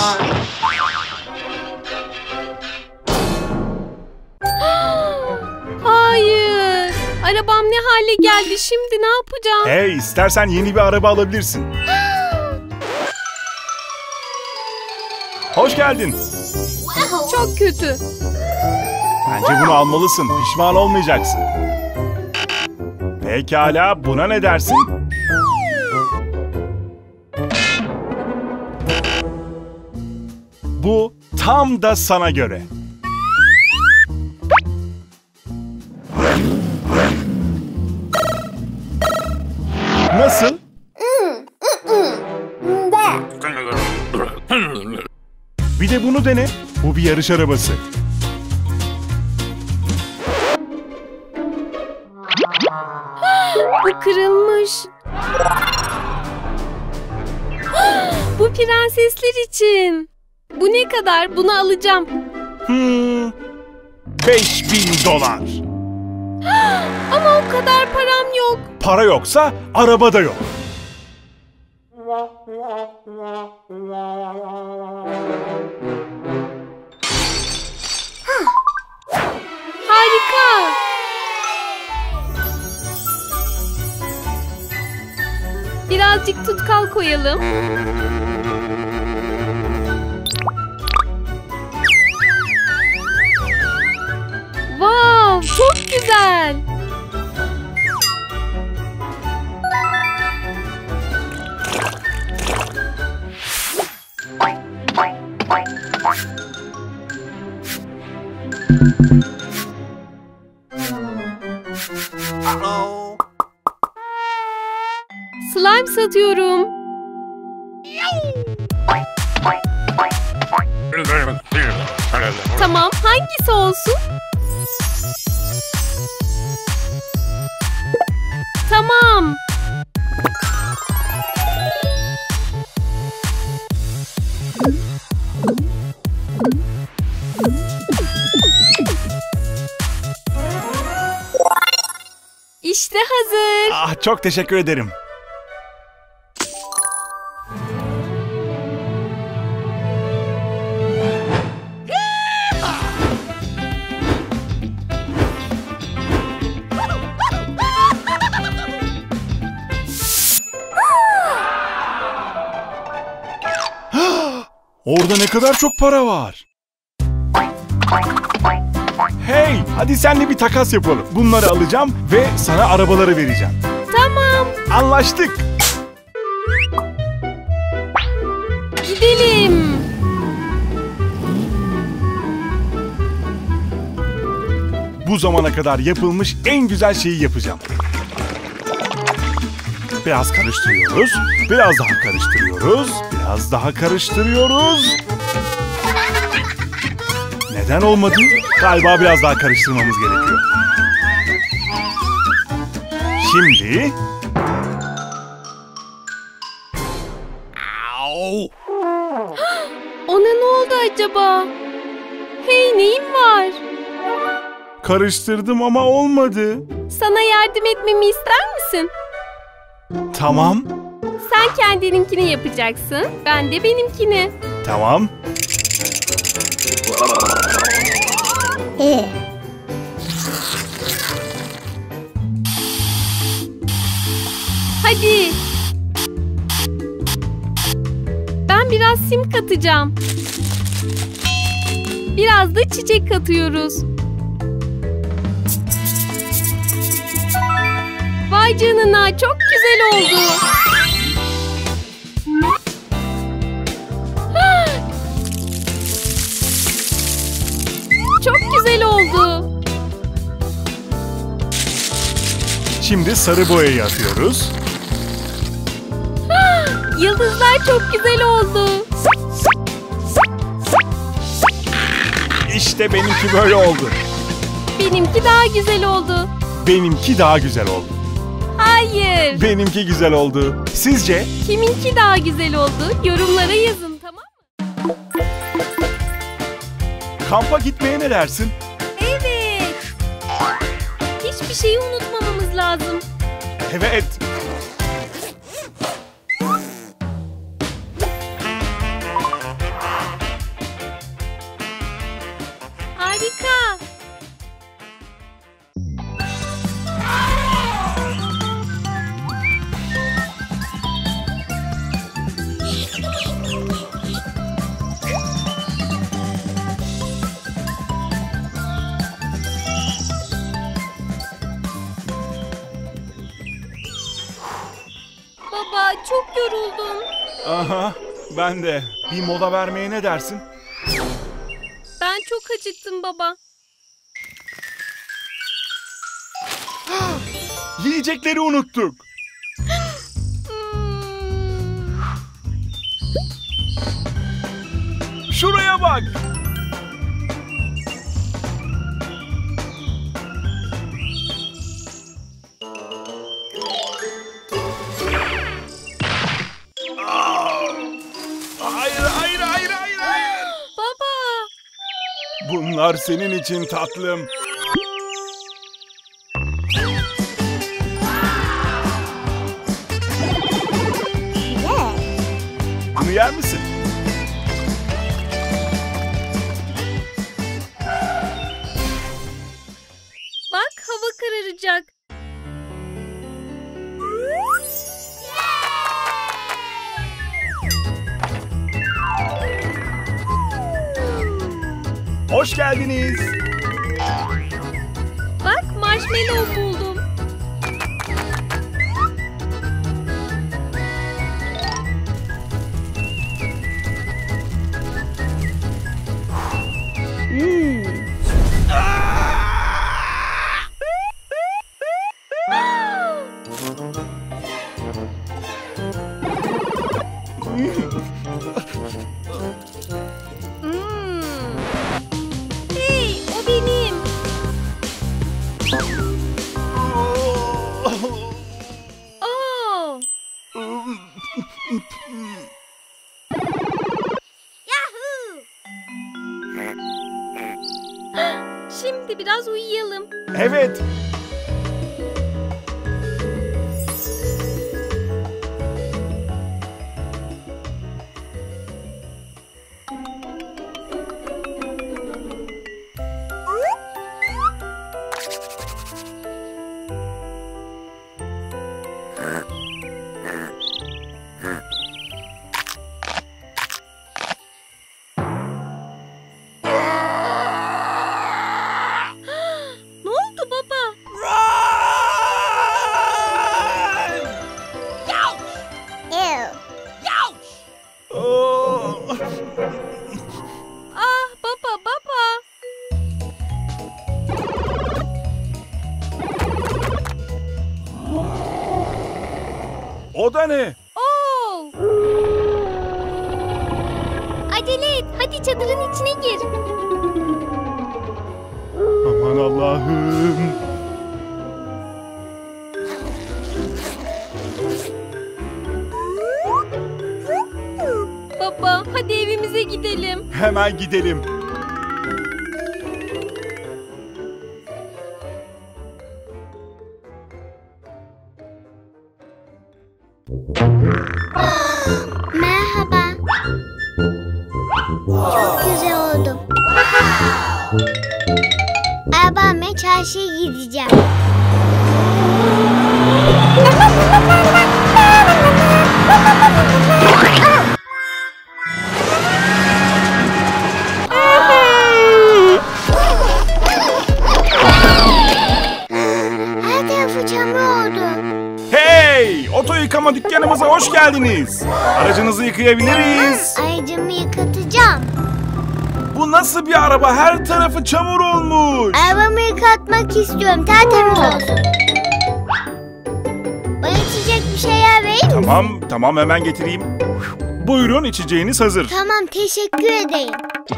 Hayır. Arabam ne hale geldi, şimdi ne yapacağım? Hey, istersen yeni bir araba alabilirsin. Hoş geldin. Çok kötü. Bence bunu almalısın. Pişman olmayacaksın. Pekala, buna ne dersin? Bu tam da sana göre. Nasıl? Bir de bunu dene. Bu bir yarış arabası. Bu kırılmış. Bu prensesler için. Bu ne kadar? Bunu alacağım. $5.000. Ama o kadar param yok. Para yoksa araba da yok. Harika. Birazcık tutkal koyalım. Wow, çok güzel. Slime satıyorum. Tamam, hangisi olsun? Tamam. İşte hazır. Ah, çok teşekkür ederim. Orada ne kadar çok para var. Hey, hadi seninle bir takas yapalım. Bunları alacağım ve sana arabaları vereceğim. Tamam. Anlaştık. Gidelim. Bu zamana kadar yapılmış en güzel şeyi yapacağım. Biraz karıştırıyoruz, biraz daha karıştırıyoruz, biraz daha karıştırıyoruz. Neden olmadı? Galiba biraz daha karıştırmamız gerekiyor. Şimdi... Ona ne oldu acaba? Hey, neyin var? Karıştırdım ama olmadı. Sana yardım etmemi ister misin? Tamam. Sen kendininkini yapacaksın, ben de benimkini. Tamam. Hadi. Ben biraz sim katacağım. Biraz da çiçek katıyoruz. Vay canına, çok güzel oldu. Çok güzel oldu. Şimdi sarı boyayı atıyoruz. Yıldızlar çok güzel oldu. İşte benimki böyle oldu. Benimki daha güzel oldu. Benimki daha güzel oldu. Hayır. Benimki güzel oldu. Sizce? Kiminki daha güzel oldu? Yorumlara yazın, tamam mı? Kampa gitmeye ne dersin? Evet. Hiçbir şeyi unutmamamız lazım. Evet. Aha, ben de. Bir mola vermeye ne dersin? Ben çok acıktım baba. Yiyecekleri unuttuk. Şuraya bak. Hayır, hayır, hayır, hayır, hayır. Baba. Bunlar senin için tatlım. Bunu yer misin? Bak hava kararacak. Hoş geldiniz. Bak marshmallow buldum. Hey, o benim. Oh. Şimdi biraz uyuyalım. Evet. Ne oldu baba? Oh. Ah baba baba. O da ne? Oh. Acele et. Hadi çadırın içine gir. Aman Allah'ım. Baba hadi evimize gidelim. Hemen gidelim. Merhaba. Çok güzel oldum. Arabamla çarşıya gideceğim. Her tarafı çamur oldu. Hey! Oto yıkama dükkanımıza hoş geldiniz. Aracınızı yıkayabiliriz. Aracımı yıkatacağım. Bu nasıl bir araba? Her tarafı çamur olmuş. Arabamı yıkatmak istiyorum. Tertemiz olsun. Bana içecek bir şeyler verir misin? Tamam hemen getireyim. Buyurun içeceğiniz hazır. Tamam, teşekkür edeyim.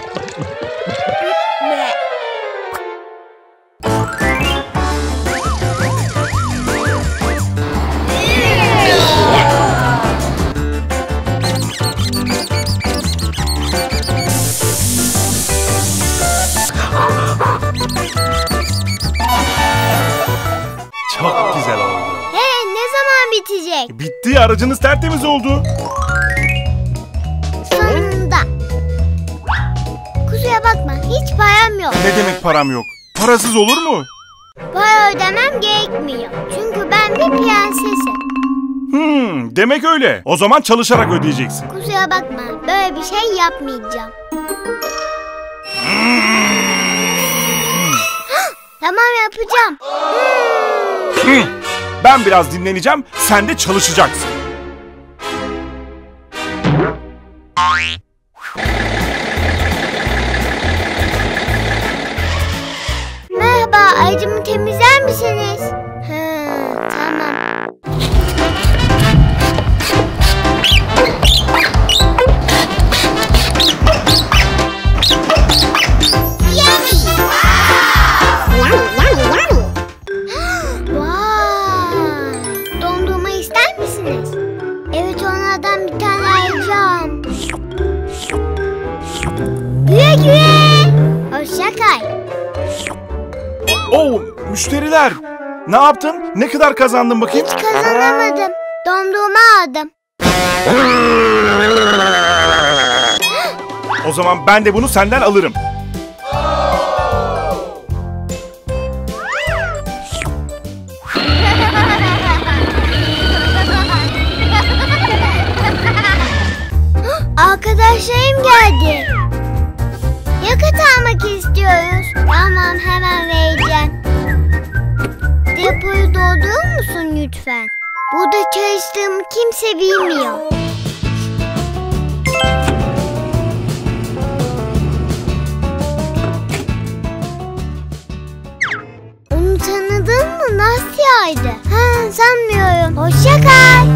Çok güzel oldu. Hey, ne zaman bitecek? Bitti, aracınız tertemiz oldu. Sonunda. Kusura bakma, hiç param yok. Ne demek param yok? Parasız olur mu? Para ödemem gerekmiyor. Çünkü ben bir prensesim. Demek öyle. O zaman çalışarak ödeyeceksin. Kusura bakma, böyle bir şey yapmayacağım. Tamam, yapacağım. Ben biraz dinleneceğim, sen de çalışacaksın. lütfen temizler misiniz? Tamam. Vay! Dondurma ister misiniz? Evet, onlardan bir tane alacağım. Güle güle. Hoşça kal. Oo, müşteriler. Ne yaptın? Ne kadar kazandın bakayım? Hiç kazanamadım. Dondurma aldım. O zaman ben de bunu senden alırım. Arkadaşlarım geldi. Yakıt almak istiyoruz. Tamam, hemen vereceğim. Depoyu doldurur musun lütfen? Burada çalıştığımı kimse bilmiyor. Onu tanıdın mı? Nasya'ydı. Sanmıyorum. Hoşça kal.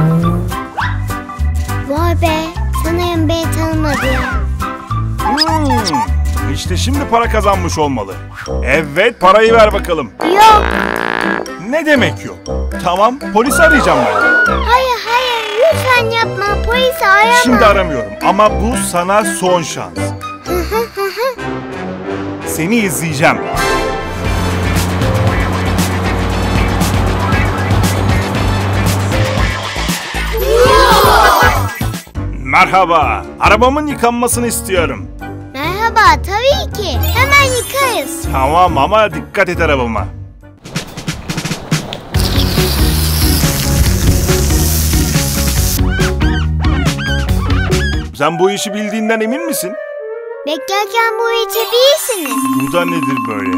Vay be. Sanırım beni tanımadı ya. İşte şimdi para kazanmış olmalı. Evet, parayı ver bakalım. Yok. Ne demek yok? Tamam, polisi arayacağım ben. Hayır, lütfen yapma. Polisi arama. Şimdi aramıyorum ama bu sana son şans. Seni izleyeceğim. Merhaba, arabamın yıkanmasını istiyorum. Merhaba, tabii ki. Hemen yıkarız. Tamam ama dikkat et arabama. Sen bu işi bildiğinden emin misin? Beklerken bu içebilirsiniz. Bu da nedir böyle?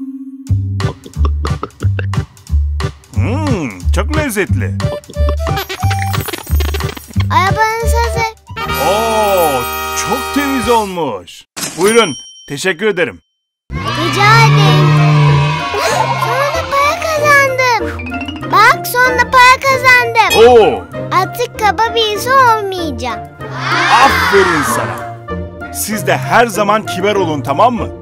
Çok lezzetli. Arabanız hazır. Oo, çok temiz olmuş. Buyurun, teşekkür ederim. Rica ederim. Sonunda para kazandım. Bak, sonunda para kazandım. Oo, Artık kaba birisi olmayacağım. aferin sana. Siz de her zaman kibar olun, tamam mı?